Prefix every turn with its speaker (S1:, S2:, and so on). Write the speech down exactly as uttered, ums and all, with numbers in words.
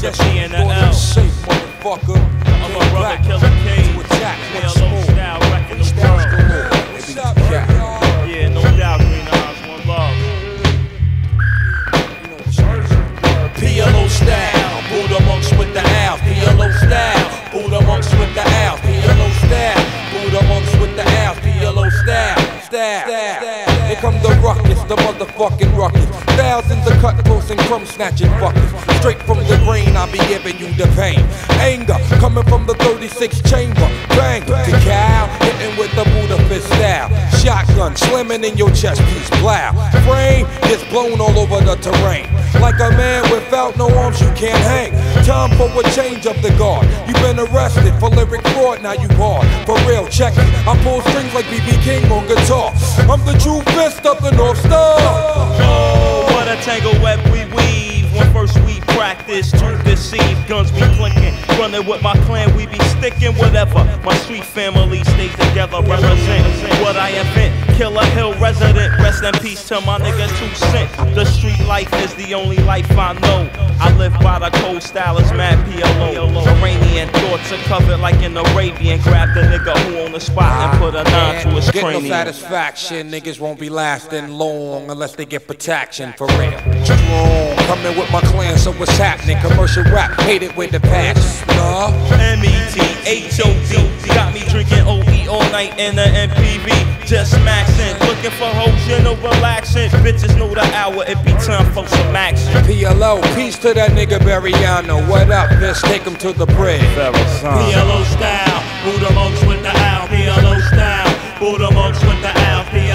S1: the P and the L.
S2: Safe, motherfucker.
S1: I'm a brother killer K.
S2: To attack
S1: P
S2: once
S1: L O
S2: more.
S1: style, wrecking the world.
S2: What's up, y'all?
S1: Yeah, no doubt, Green Eyes, one love.
S2: P L O style, Buddha monks with the L. P L O style, Buddha monks with the L. P L O style, Buddha monks with the L. P L O style, style, style. Here come the ruckus, the motherfucking ruckus. Thousands of cutthroats and crumb snatching fuckers. Straight from the grain, I be giving you the pain. Anger coming from the thirty-six chamber. Bang, the cow, hitting with the Buddha fist style. Shotgun slamming in your chest piece, plow. Frame gets blown all over the terrain. Like a man without no arms, you can't hang. Time for a change of the guard. You've been arrested for lyric fraud, now you hard. For real, check it. I pull strings like B B King on guitar. I'm the true fist of the North Star.
S1: Oh, what a tangle web we weave. When first we practice to deceive, guns be clinking. Running with my clan, we be sticking. Whatever, my street family stay together. Represent what I invent. Killer Hill resident, rest in peace to my nigga Two Cent. The street life is the only life I know. I live by the cold style, it's mad P L O. Iranian thoughts are covered like an Arabian. Grab the nigga who on the spot and put a nine to his
S2: Get
S1: cranium.
S2: no satisfaction, niggas won't be lasting long unless they get protection for real. Strong, coming with my clan, so what's happening? Commercial rap, hate it with the passion. Nah.
S1: M E T H O D got me drinking O E all night in the M P V. Just maxing, looking for hoes, you know, relaxing. Bitches know the hour, it be time for some action.
S2: P L O, peace to that nigga Bariano. What up, bitch? Take him to the bridge.
S1: P L O style, Buddha monks with the L. P L O style, Buddha monks with the L. P